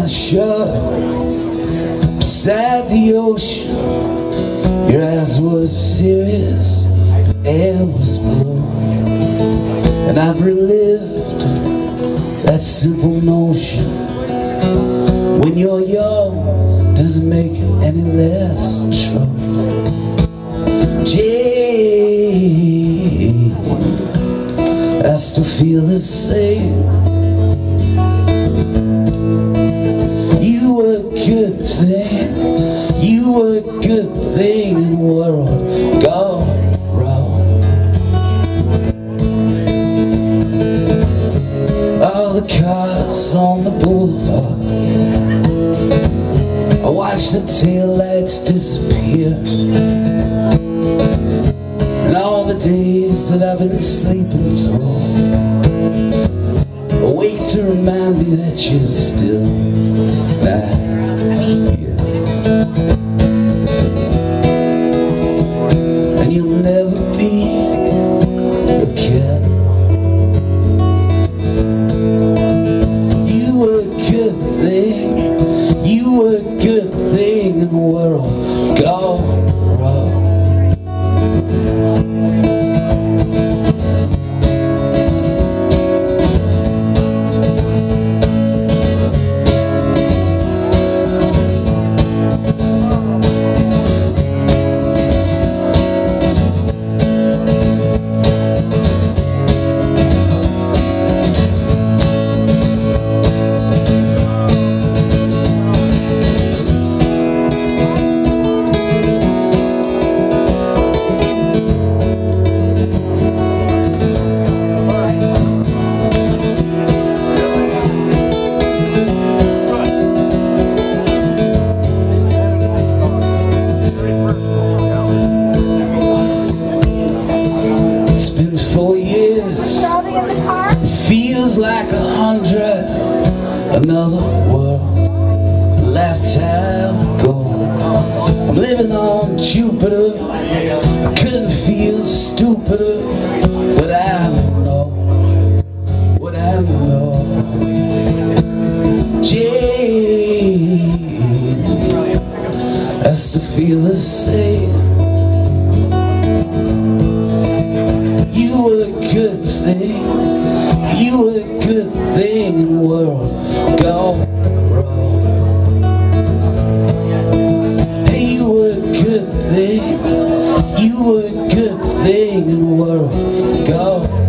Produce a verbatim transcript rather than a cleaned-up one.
the shore, beside the ocean. Your eyes were serious, the air was blue, and I've relived that simple notion. When you're young, doesn't make it any less true. Jane, I still feel the same. You were a good thing, you were a good thing in the world gone wrong. All the cars on the boulevard, I watch the taillights disappear, and all the days that I've been sleeping through awake to remind me that you're still not here. And you'll never be again. You were a good thing, you were a good thing in the world gone wrong. It's been four years, it feels like a hundred, another world, a lifetime ago. I'm living on Jupiter, I couldn't feel stupider, but I know what I know. Jane, I still feel the same. You were a good thing, you were a good thing in the world gone wrong. Hey, you were a good thing, you were a good thing in the world gone